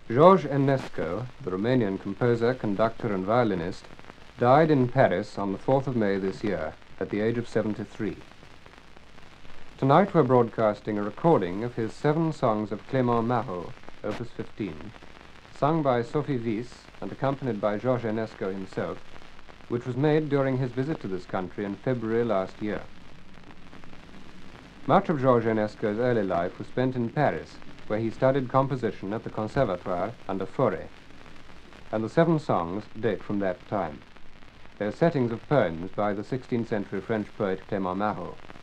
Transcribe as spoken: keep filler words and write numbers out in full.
Georges Enescu, the Romanian composer, conductor and violinist, died in Paris on the fourth of May this year, at the age of seventy-three. Tonight we're broadcasting a recording of his Seven Songs of Clement Marot, opus fifteen, sung by Sophie Wyss and accompanied by Georges Enescu himself, which was made during his visit to this country in February last year. Much of Georges Enescu's early life was spent in Paris, where he studied composition at the Conservatoire under Fauré, and the seven songs date from that time. They are settings of poems by the sixteenth century French poet Clement Marot.